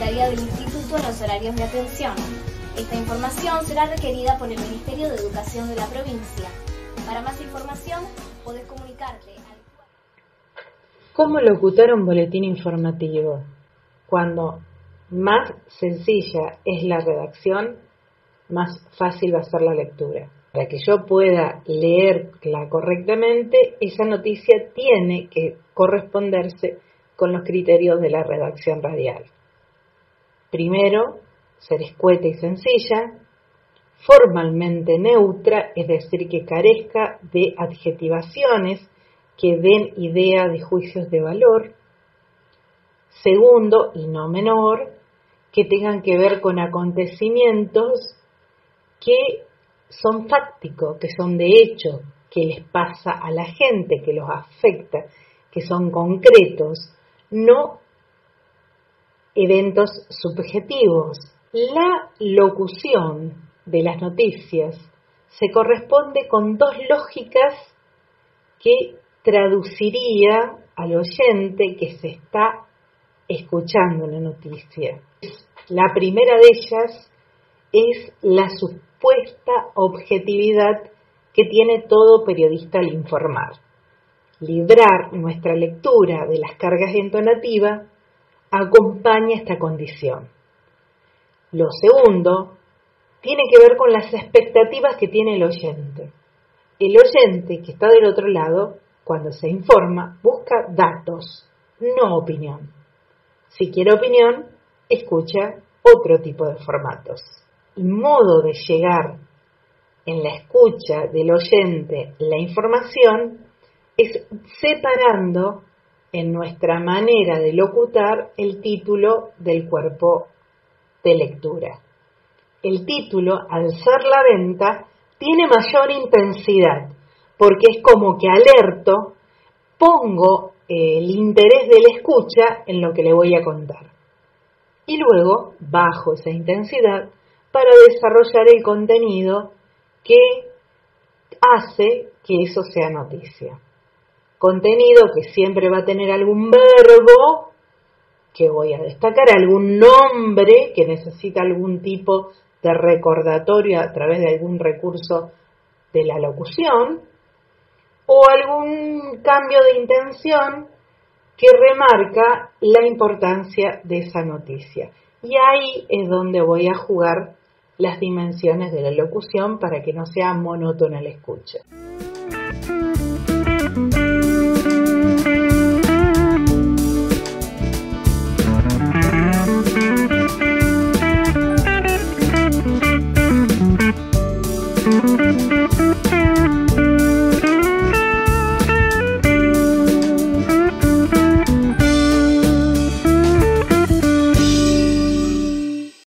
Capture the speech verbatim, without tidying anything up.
modalidad del Instituto en los horarios de atención. Esta información será requerida por el Ministerio de Educación de la provincia. Para más información, podés comunicarte al... ¿Cómo locutar un boletín informativo? Cuando más sencilla es la redacción, más fácil va a ser la lectura. Para que yo pueda leerla correctamente, esa noticia tiene que corresponderse con los criterios de la redacción radial. Primero, ser escueta y sencilla, formalmente neutra, es decir, que carezca de adjetivaciones que den idea de juicios de valor. Segundo, y no menor, que tengan que ver con acontecimientos que son fácticos, que son de hecho, que les pasa a la gente, que los afecta, que son concretos, no eventos subjetivos. La locución de las noticias se corresponde con dos lógicas que traduciría al oyente que se está escuchando la noticia. La primera de ellas es la supuesta objetividad que tiene todo periodista al informar. Librar nuestra lectura de las cargas entonativas acompaña esta condición. Lo segundo tiene que ver con las expectativas que tiene el oyente. El oyente que está del otro lado, cuando se informa, busca datos, no opinión. Si quiere opinión, escucha otro tipo de formatos. El modo de llegar en la escucha del oyente la información es separando en nuestra manera de locutar el título del cuerpo de lectura. El título, al ser la venta, tiene mayor intensidad porque es como que alerto, pongo eh, el interés de la escucha en lo que le voy a contar. Y luego bajo esa intensidad para desarrollar el contenido que hace que eso sea noticia. Contenido que siempre va a tener algún verbo que voy a destacar, algún nombre que necesita algún tipo de recordatorio a través de algún recurso de la locución o algún cambio de intención que remarca la importancia de esa noticia. Y ahí es donde voy a jugar las dimensiones de la locución para que no sea monótona la escucha.